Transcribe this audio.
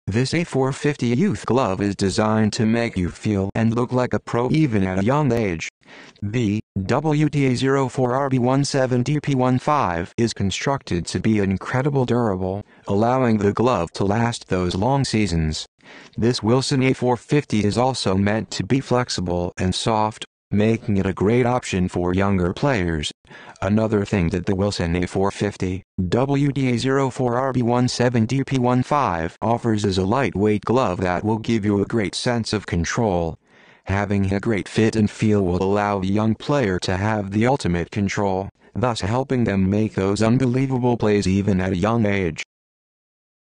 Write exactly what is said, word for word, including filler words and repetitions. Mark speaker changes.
Speaker 1: This A four fifty youth glove is designed to make you feel and look like a pro even at a young age. The W D A zero four R B seventeen D P fifteen is constructed to be incredibly durable, allowing the glove to last those long seasons. This Wilson A four fifty is also meant to be flexible and soft, making it a great option for younger players. Another thing that the Wilson A four fifty W D A zero four R B seventeen D P fifteen offers is a lightweight glove that will give you a great sense of control. Having a great fit and feel will allow a young player to have the ultimate control, thus helping them make those unbelievable plays even at a young age.